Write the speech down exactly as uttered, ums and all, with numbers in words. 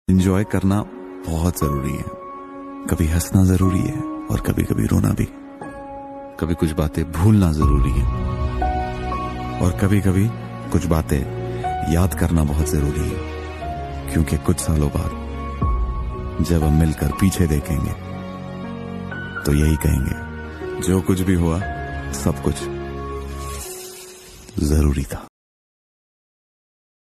Enjoy करना बहुत जरूरी है। कभी हंसना जरूरी है और कभी कभी रोना भी। कभी कुछ बातें भूलना जरूरी है और कभी कभी कुछ बातें याद करना बहुत जरूरी है, क्योंकि कुछ सालों बाद जब हम मिलकर पीछे देखेंगे तो यही कहेंगे, जो कुछ भी हुआ सब कुछ जरूरी था।